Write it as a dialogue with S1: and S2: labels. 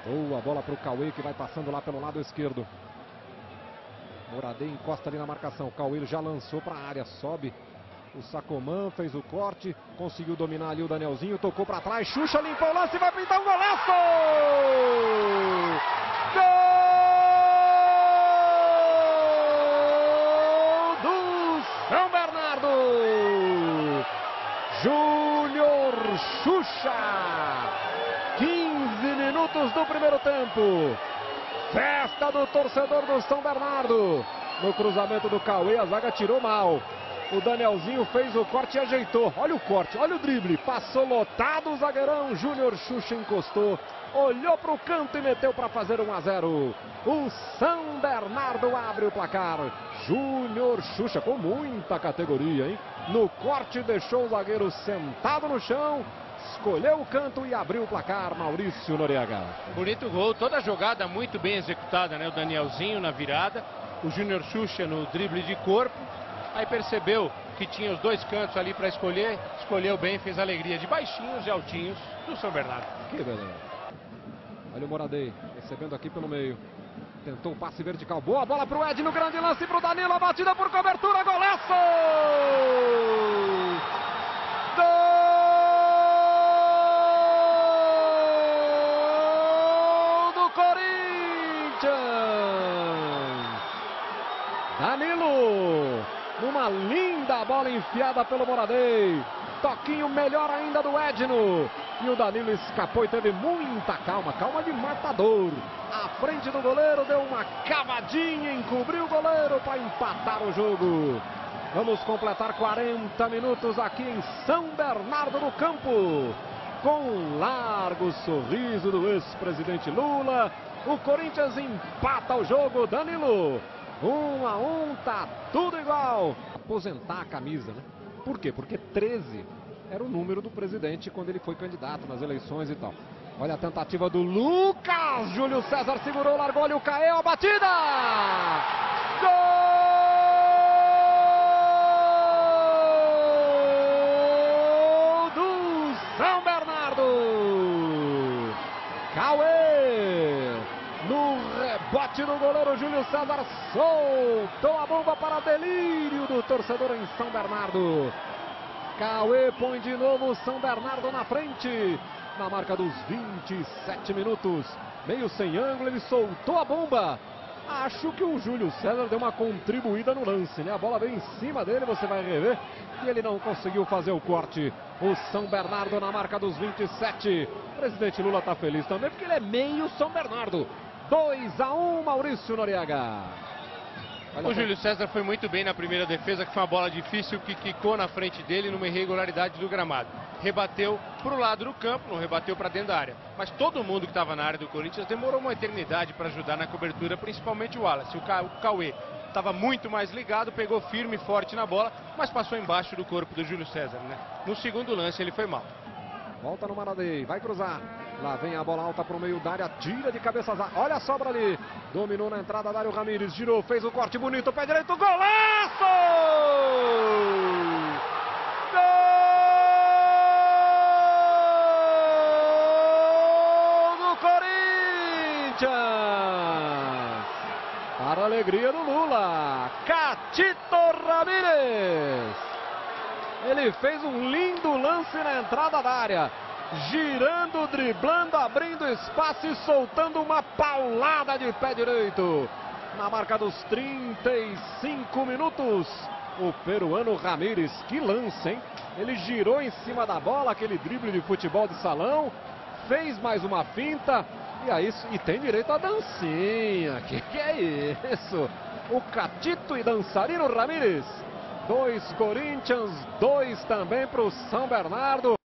S1: Boa bola para o Cauê, que vai passando lá pelo lado esquerdo. Moradei encosta ali na marcação. Cauê já lançou para a área, sobe o Sacomã, fez o corte, conseguiu dominar ali o Danielzinho, tocou para trás, Xuxa limpou o lance e vai pintar um golaço! Gol do São Bernardo! Júnior Xuxa! 15 minutos do primeiro tempo. Festa do torcedor do São Bernardo. No cruzamento do Cauê, a zaga tirou mal. O Danielzinho fez o corte e ajeitou. Olha o corte, olha o drible. Passou lotado o zagueirão. Júnior Xuxa encostou. Olhou para o canto e meteu para fazer 1-0. O São Bernardo abre o placar. Júnior Xuxa com muita categoria, hein? No corte deixou o zagueiro sentado no chão. Escolheu o canto e abriu o placar, Maurício Noriega.
S2: Bonito gol, toda a jogada muito bem executada, né? O Danielzinho na virada, o Júnior Xuxa no drible de corpo. Aí percebeu que tinha os dois cantos ali para escolher, escolheu bem, fez a alegria de baixinhos e altinhos do São Bernardo.
S1: Que beleza. Olha o Moradei, recebendo aqui pelo meio. Tentou o passe vertical, boa bola para o Ed no grande lance para o Danilo, a batida por cobertura, golaço! Danilo, numa linda bola enfiada pelo Moradei, toquinho melhor ainda do Edno, e o Danilo escapou e teve muita calma, calma de matador, à frente do goleiro, deu uma cavadinha, encobriu o goleiro para empatar o jogo. Vamos completar 40 minutos aqui em São Bernardo do Campo, com um largo sorriso do ex-presidente Lula. O Corinthians empata o jogo, Danilo. 1-1, tá tudo igual. Aposentar a camisa, né? Por quê? Porque 13 era o número do presidente quando ele foi candidato nas eleições e tal. Olha a tentativa do Lucas. Júlio César segurou, largou, olha o Caê, a batida! Gol do São Bernardo! Cauê! No rebote do goleiro, Júlio César soltou a bomba para delírio do torcedor em São Bernardo. Cauê põe de novo o São Bernardo na frente. Na marca dos 27 minutos. Meio sem ângulo, ele soltou a bomba. Acho que o Júlio César deu uma contribuída no lance, né? A bola veio em cima dele, você vai rever. E ele não conseguiu fazer o corte. O São Bernardo na marca dos 27. O presidente Lula está feliz também, porque ele é meio São Bernardo. 2-1, Maurício Noriega.
S2: O Júlio César foi muito bem na primeira defesa, que foi uma bola difícil que quicou na frente dele numa irregularidade do gramado. Rebateu para o lado do campo, não rebateu para dentro da área. Mas todo mundo que estava na área do Corinthians demorou uma eternidade para ajudar na cobertura, principalmente o Wallace. O Cauê estava muito mais ligado, pegou firme e forte na bola, mas passou embaixo do corpo do Júlio César, né? No segundo lance ele foi mal.
S1: Volta no Maradei, vai cruzar. Lá vem a bola alta para o meio da área, tira de cabeça. Olha a sobra ali. Dominou na entrada, Dário Ramírez, girou, fez o corte bonito, pé direito, golaço! Gol do Corinthians! Para a alegria do Lula, Catito Ramírez. Ele fez um lindo lance na entrada da área. Girando, driblando, abrindo espaço e soltando uma paulada de pé direito. Na marca dos 35 minutos, o peruano Ramírez, que lance, hein? Ele girou em cima da bola, aquele drible de futebol de salão, fez mais uma finta e tem direito à dancinha. Que é isso? O Catito e dançarino Ramírez. 2 Corinthians, 2 também para o São Bernardo.